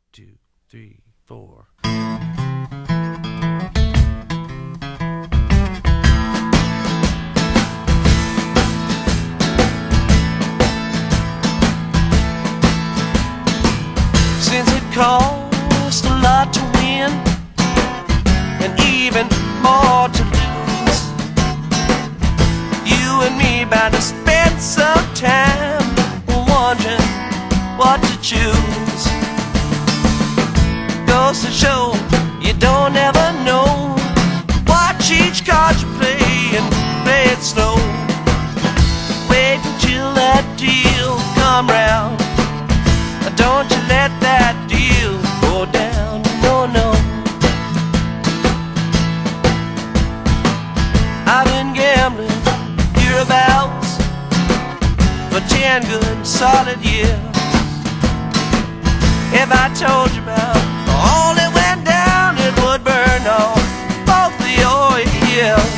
2, 3, 4. Since it cost a lot to win and even more to lose, you and me bound to spend some time wondering what to choose. Goes to show you don't ever know. Watch each card you play and play it slow. Wait until that deal come round. Don't you let that deal go down, no, no. I've been gambling hereabouts for 10 good solid years. If I told you about all that went down, it would burn off both of your ears.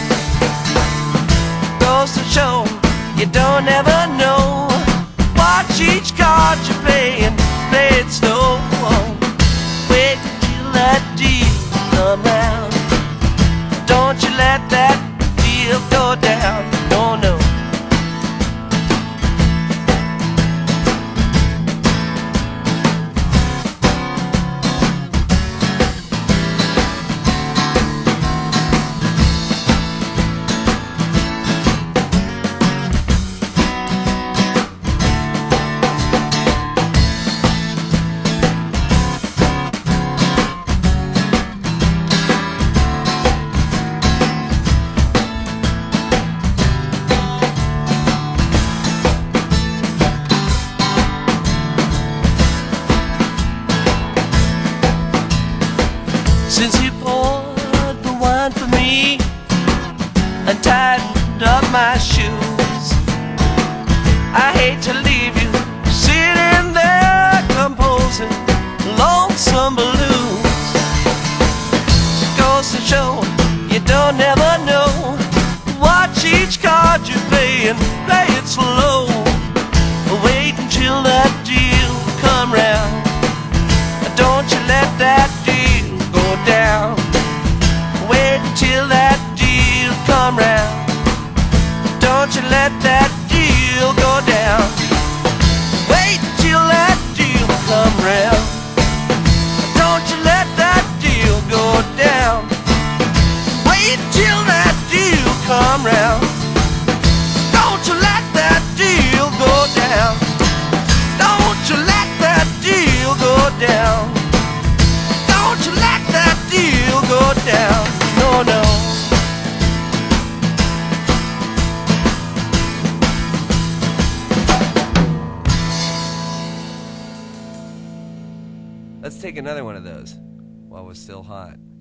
Goes to show you don't ever know. Watch each card you play and play it slow. Wait until that deal come round. Don't you let that deal go down, no, no. Since you poured the wine for me and tightened up my shoes, I hate to leave you sitting there composing lonesome blues. Goes to show you don't ever know. Watch each card you play and play it slow. Wait until that deal come round. Don't you let that deal go down. Wait until that deal come round. Don't you let that deal go down. Wait until that deal come round. Don't you let that deal go down. Wait until that deal come round. Don't you let that deal go down. Don't you let that deal go down. Don't you let that deal go down, no, no. Let's take another one of those while we're still hot.